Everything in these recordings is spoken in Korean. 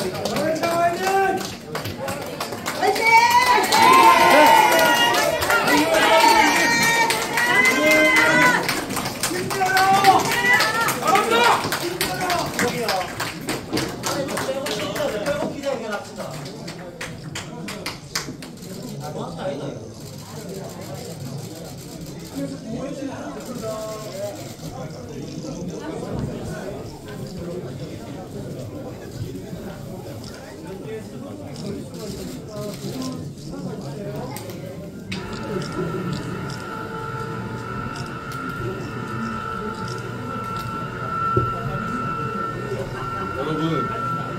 여러분,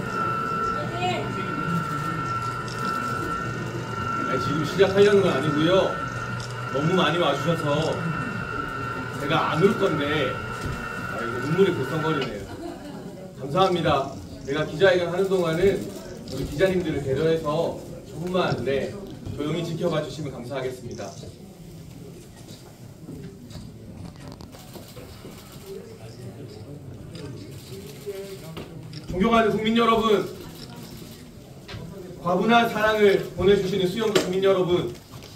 지금 시작하려는 건 아니고요. 너무 많이 와주셔서 제가 안 올 건데 이거 눈물이 글썽거리네요. 감사합니다. 제가 기자회견 하는 동안은 우리 기자님들을 배려해서 조금만 조용히 지켜봐 주시면 감사하겠습니다. 존경하는 국민 여러분, 과분한 사랑을 보내주시는 수영구 국민 여러분,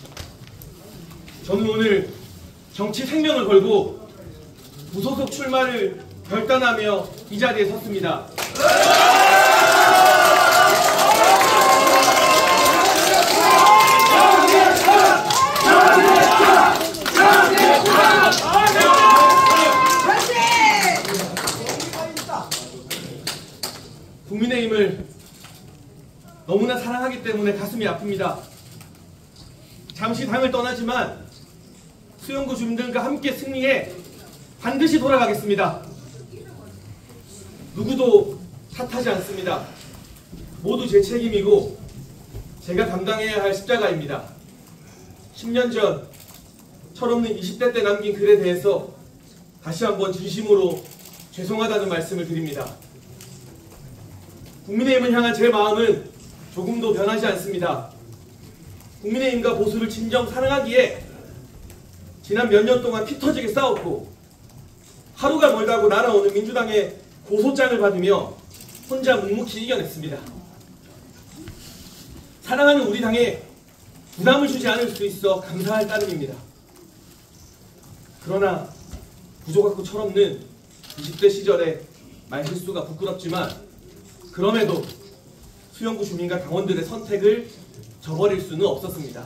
저는 오늘 정치 생명을 걸고 무소속 출마를 결단하며 이 자리에 섰습니다. 국민의힘을 너무나 사랑하기 때문에 가슴이 아픕니다. 잠시 당을 떠나지만 수영구 주민들과 함께 승리해 반드시 돌아가겠습니다. 누구도 탓하지 않습니다. 모두 제 책임이고 제가 감당해야 할 십자가입니다. 10년 전 철없는 20대 때 남긴 글에 대해서 다시 한번 진심으로 죄송하다는 말씀을 드립니다. 국민의힘을 향한 제 마음은 조금도 변하지 않습니다. 국민의힘과 보수를 진정 사랑하기에 지난 몇 년 동안 피 터지게 싸웠고 하루가 멀다고 날아오는 민주당의 고소장을 받으며 혼자 묵묵히 이겨냈습니다. 사랑하는 우리 당에 부담을 주지 않을 수 있어 감사할 따름입니다. 그러나 부조 같고 철없는 20대 시절의 말실수가 부끄럽지만 그럼에도 수영구 주민과 당원들의 선택을 저버릴 수는 없었습니다.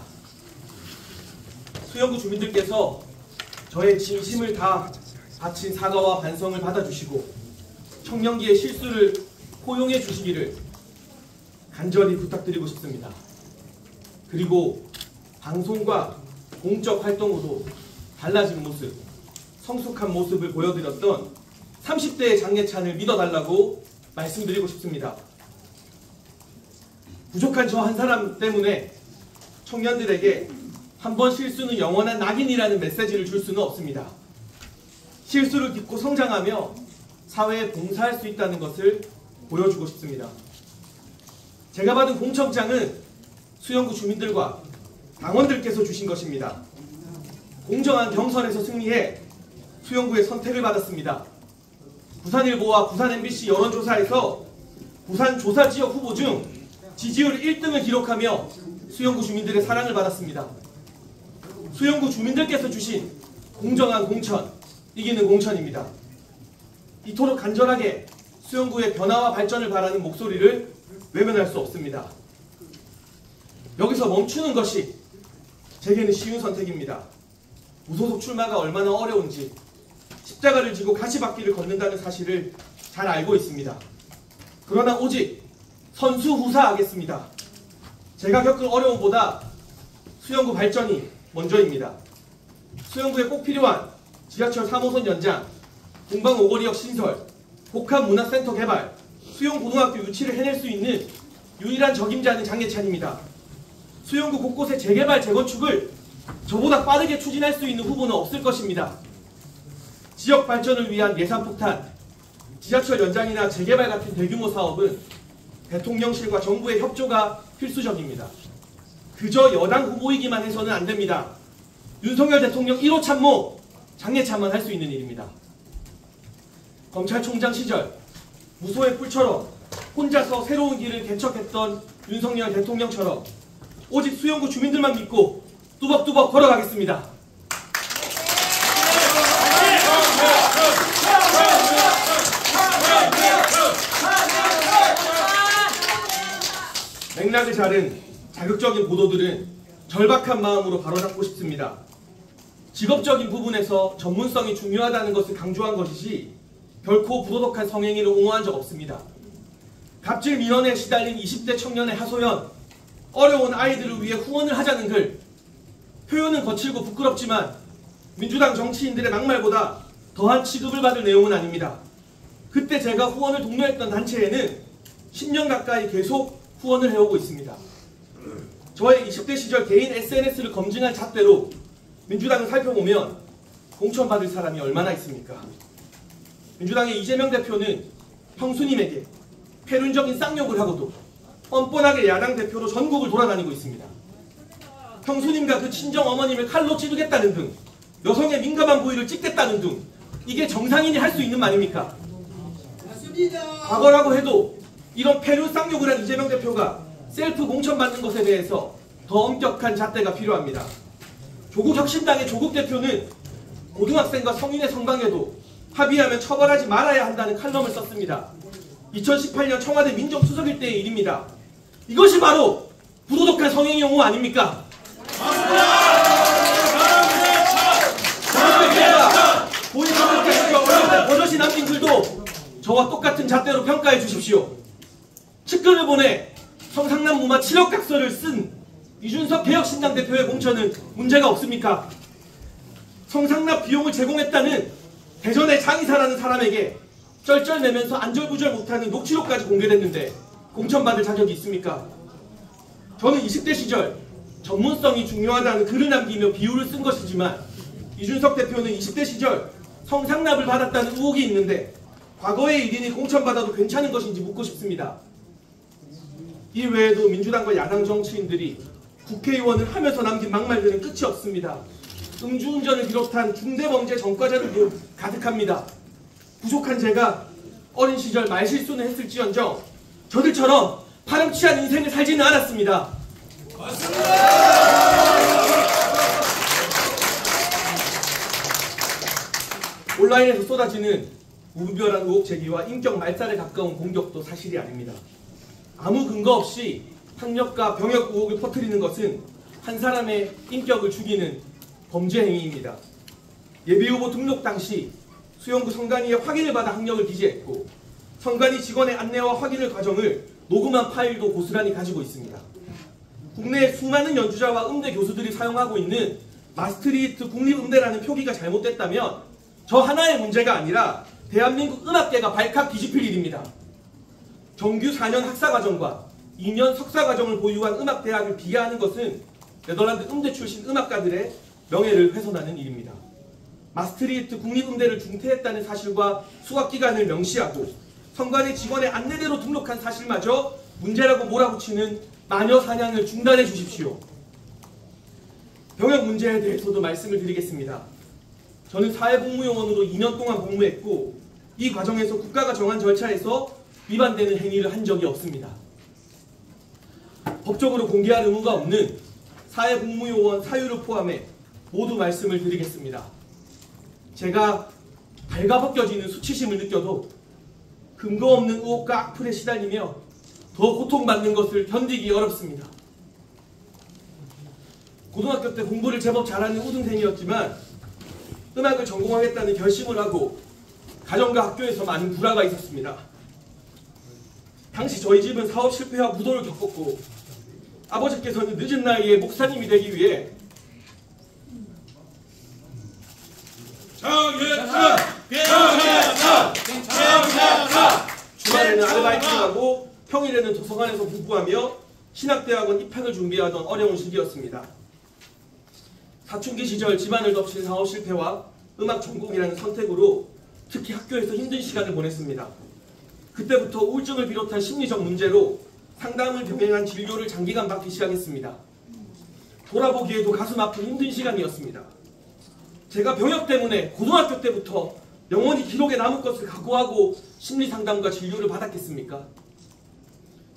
수영구 주민들께서 저의 진심을 다 바친 사과와 반성을 받아주시고 청년기의 실수를 포용해 주시기를 간절히 부탁드리고 싶습니다. 그리고 방송과 공적 활동으로 달라진 모습, 성숙한 모습을 보여드렸던 30대의 장예찬을 믿어달라고 말씀드리고 싶습니다. 부족한 저 한 사람 때문에 청년들에게 한 번 실수는 영원한 낙인이라는 메시지를 줄 수는 없습니다. 실수를 딛고 성장하며 사회에 봉사할 수 있다는 것을 보여주고 싶습니다. 제가 받은 공청장은 수영구 주민들과 당원들께서 주신 것입니다. 공정한 경선에서 승리해 수영구의 선택을 받았습니다. 부산일보와 부산 MBC 여론조사에서 부산 조사지역 후보 중 지지율 1등을 기록하며 수영구 주민들의 사랑을 받았습니다. 수영구 주민들께서 주신 공정한 공천, 이기는 공천입니다. 이토록 간절하게 수영구의 변화와 발전을 바라는 목소리를 외면할 수 없습니다. 여기서 멈추는 것이 제게는 쉬운 선택입니다. 무소속 출마가 얼마나 어려운지 십자가를 지고 가시밭길을 걷는다는 사실을 잘 알고 있습니다. 그러나 오직 선수후사하겠습니다. 제가 겪은 어려움보다 수영구 발전이 먼저입니다. 수영구에 꼭 필요한 지하철 3호선 연장, 동방 오거리역 신설, 복합문화센터 개발, 수영고등학교 유치를 해낼 수 있는 유일한 적임자는 장예찬입니다. 수영구 곳곳의 재개발, 재건축을 저보다 빠르게 추진할 수 있는 후보는 없을 것입니다. 지역 발전을 위한 예산폭탄, 지하철 연장이나 재개발 같은 대규모 사업은 대통령실과 정부의 협조가 필수적입니다. 그저 여당 후보이기만 해서는 안 됩니다. 윤석열 대통령 1호 참모 장예찬만 할 수 있는 일입니다. 검찰총장 시절 무소의 뿔처럼 혼자서 새로운 길을 개척했던 윤석열 대통령처럼 오직 수영구 주민들만 믿고 뚜벅뚜벅 걸어가겠습니다. 맥락을 자른 자극적인 보도들은 절박한 마음으로 바로잡고 싶습니다. 직업적인 부분에서 전문성이 중요하다는 것을 강조한 것이지 결코 부도덕한 성행위를 옹호한 적 없습니다. 갑질 민원에 시달린 20대 청년의 하소연, 어려운 아이들을 위해 후원을 하자는 글, 표현은 거칠고 부끄럽지만 민주당 정치인들의 막말보다 더한 취급을 받을 내용은 아닙니다. 그때 제가 후원을 독려했던 단체에는 10년 가까이 계속 후원을 해오고 있습니다. 저의 20대 시절 개인 SNS를 검증한 잣대로 민주당을 살펴보면 공천받을 사람이 얼마나 있습니까? 민주당의 이재명 대표는 형수님에게 패륜적인 쌍욕을 하고도 뻔뻔하게 야당 대표로 전국을 돌아다니고 있습니다. 형수님과 그 친정 어머님을 칼로 찌르겠다는 등 여성의 민감한 부위를 찍겠다는 등 이게 정상인이 할 수 있는 말입니까? 맞습니다. 과거라고 해도 이런 패륜 쌍욕을 한 이재명 대표가 셀프 공천받는 것에 대해서 더 엄격한 잣대가 필요합니다. 조국 혁신당의 조국 대표는 고등학생과 성인의 성관계도 합의하면 처벌하지 말아야 한다는 칼럼을 썼습니다. 2018년 청와대 민정수석일 때의 일입니다. 이것이 바로 부도덕한 성행위 옹호 아닙니까? 본인들 버젓이 남긴 글도 저와 똑같은 잣대로 평가해 주십시오. 측근을 보내 성상남 무마 7억 각서를 쓴 이준석 개혁신당 대표의 공천은 문제가 없습니까? 성상납 비용을 제공했다는 대전의 장의사라는 사람에게 쩔쩔매면서 안절부절 못하는 녹취록까지 공개됐는데 공천받을 자격이 있습니까? 저는 20대 시절 전문성이 중요하다는 글을 남기며 비유를 쓴 것이지만 이준석 대표는 20대 시절 성상납을 받았다는 의혹이 있는데 과거의 일인이 공천받아도 괜찮은 것인지 묻고 싶습니다. 이 외에도 민주당과 야당 정치인들이 국회의원을 하면서 남긴 막말들은 끝이 없습니다. 음주운전을 비롯한 중대범죄 전과자들도 가득합니다. 부족한 제가 어린 시절 말실수는 했을지언정 저들처럼 파렴치한 인생을 살지는 않았습니다. 온라인에서 쏟아지는 무분별한 의혹 제기와 인격 말살에 가까운 공격도 사실이 아닙니다. 아무 근거 없이 학력과 병역 의혹을 퍼뜨리는 것은 한 사람의 인격을 죽이는 범죄 행위입니다. 예비후보 등록 당시 수용구 성관이의 확인을 받아 학력을 기재했고 성관이 직원의 안내와 확인을 과정을 녹음한 파일도 고스란히 가지고 있습니다. 국내 수많은 연주자와 음대 교수들이 사용하고 있는 마스트리히트 국립음대라는 표기가 잘못됐다면 저 하나의 문제가 아니라 대한민국 음악계가 발칵 뒤집힐 일입니다. 정규 4년 학사과정과 2년 석사과정을 보유한 음악대학을 비하하는 것은 네덜란드 음대 출신 음악가들의 명예를 훼손하는 일입니다. 마스트리히트 국립음대를 중퇴했다는 사실과 수학기간을 명시하고 성관의 직원의 안내대로 등록한 사실마저 문제라고 몰아붙이는 마녀 사냥을 중단해 주십시오. 병역 문제에 대해서도 말씀을 드리겠습니다. 저는 사회복무요원으로 2년 동안 복무했고 이 과정에서 국가가 정한 절차에서 위반되는 행위를 한 적이 없습니다. 법적으로 공개할 의무가 없는 사회복무요원 사유를 포함해 모두 말씀을 드리겠습니다. 제가 발가벗겨지는 수치심을 느껴도 근거 없는 의혹과 악플에 시달리며 더 고통받는 것을 견디기 어렵습니다. 고등학교 때 공부를 제법 잘하는 우등생이었지만 음악을 전공하겠다는 결심을 하고 가정과 학교에서 많은 불화가 있었습니다. 당시 저희 집은 사업 실패와 무도를 겪었고 아버지께서는 늦은 나이에 목사님이 되기 위해 주말에는 아르바이트를 하고 평일에는 도서관에서 공부하며 신학대학원 입학을 준비하던 어려운 시기였습니다. 사춘기 시절 집안을 덮친 사업 실패와 음악 전공이라는 선택으로 특히 학교에서 힘든 시간을 보냈습니다. 그때부터 우울증을 비롯한 심리적 문제로 상담을 병행한 진료를 장기간 받기 시작했습니다. 돌아보기에도 가슴 아픈 힘든 시간이었습니다. 제가 병역 때문에 고등학교 때부터 영원히 기록에 남을 것을 각오하고 심리상담과 진료를 받았겠습니까?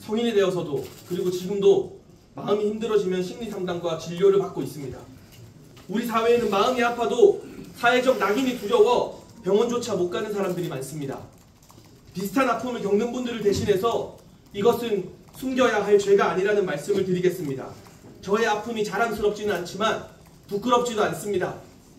성인이 되어서도 그리고 지금도 마음이 힘들어지면 심리상담과 진료를 받고 있습니다. 우리 사회에는 마음이 아파도 사회적 낙인이 두려워 병원조차 못 가는 사람들이 많습니다. 비슷한 아픔을 겪는 분들을 대신해서 이것은 숨겨야 할 죄가 아니라는 말씀을 드리겠습니다. 저의 아픔이 자랑스럽지는 않지만 부끄럽지도 않습니다.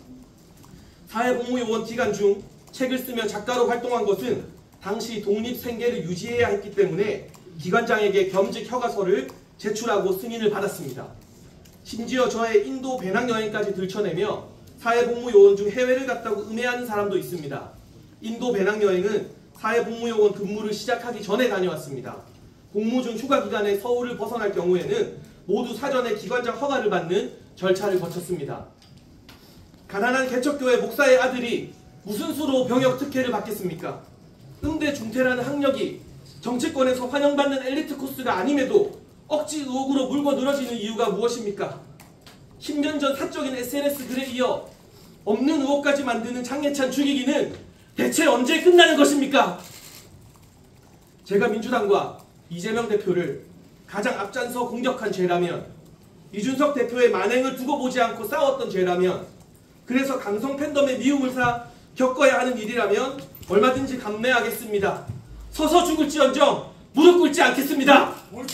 사회복무요원 기간 중 책을 쓰며 작가로 활동한 것은 당시 독립생계를 유지해야 했기 때문에 기관장에게 겸직 허가서를 제출하고 승인을 받았습니다. 심지어 저의 인도 배낭여행까지 들춰내며 사회복무요원 중 해외를 갔다고 음해하는 사람도 있습니다. 인도 배낭여행은 사회복무요원 근무를 시작하기 전에 다녀왔습니다. 복무 중 휴가 기간에 서울을 벗어날 경우에는 모두 사전에 기관장 허가를 받는 절차를 거쳤습니다. 가난한 개척교회 목사의 아들이 무슨 수로 병역 특혜를 받겠습니까? 음대 중퇴라는 학력이 정치권에서 환영받는 엘리트 코스가 아님에도 억지 의혹으로 물고 늘어지는 이유가 무엇입니까? 10년 전 사적인 SNS 글에 이어 없는 의혹까지 만드는 장해찬 죽이기는 대체 언제 끝나는 것입니까? 제가 민주당과 이재명 대표를 가장 앞장서 공격한 죄라면, 이준석 대표의 만행을 두고 보지 않고 싸웠던 죄라면, 그래서 강성 팬덤의 미움을 사 겪어야 하는 일이라면 얼마든지 감내하겠습니다. 서서 죽을지언정 무릎 꿇지 않겠습니다.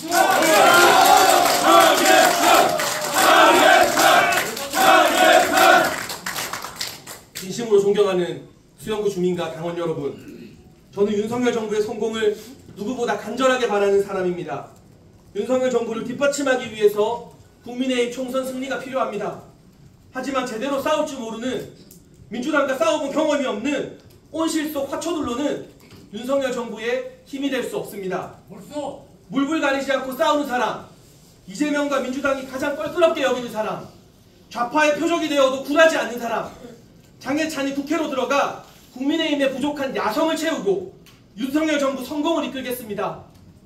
진심으로 존경하는 수영구 주민과 당원 여러분, 저는 윤석열 정부의 성공을 누구보다 간절하게 바라는 사람입니다. 윤석열 정부를 뒷받침하기 위해서 국민의힘 총선 승리가 필요합니다. 하지만 제대로 싸울 줄 모르는, 민주당과 싸워본 경험이 없는 온실 속 화초들로는 윤석열 정부의 힘이 될 수 없습니다. 물불 가리지 않고 싸우는 사람, 이재명과 민주당이 가장 껄끄럽게 여기는 사람, 좌파의 표적이 되어도 굴하지 않는 사람, 장해찬이 국회로 들어가 국민의힘의 부족한 야성을 채우고 윤석열 정부 성공을 이끌겠습니다.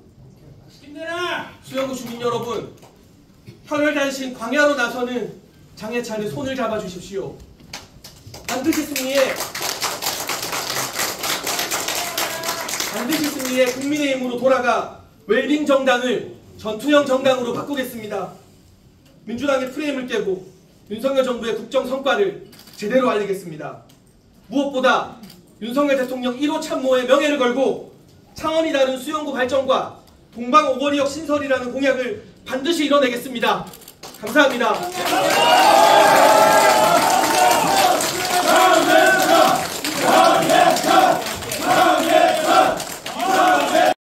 수영구 주민 여러분, 혈혈단신 광야로 나서는 장해찬의 손을 잡아주십시오. 반드시 승리해 국민의힘으로 돌아가 웰빙 정당을 전투형 정당으로 바꾸겠습니다. 민주당의 프레임을 깨고 윤석열 정부의 국정 성과를 제대로 알리겠습니다. 무엇보다 윤석열 대통령 1호 참모의 명예를 걸고 차원이 다른 수영구 발전과 동방 오거리역 신설이라는 공약을 반드시 이뤄내겠습니다. 감사합니다.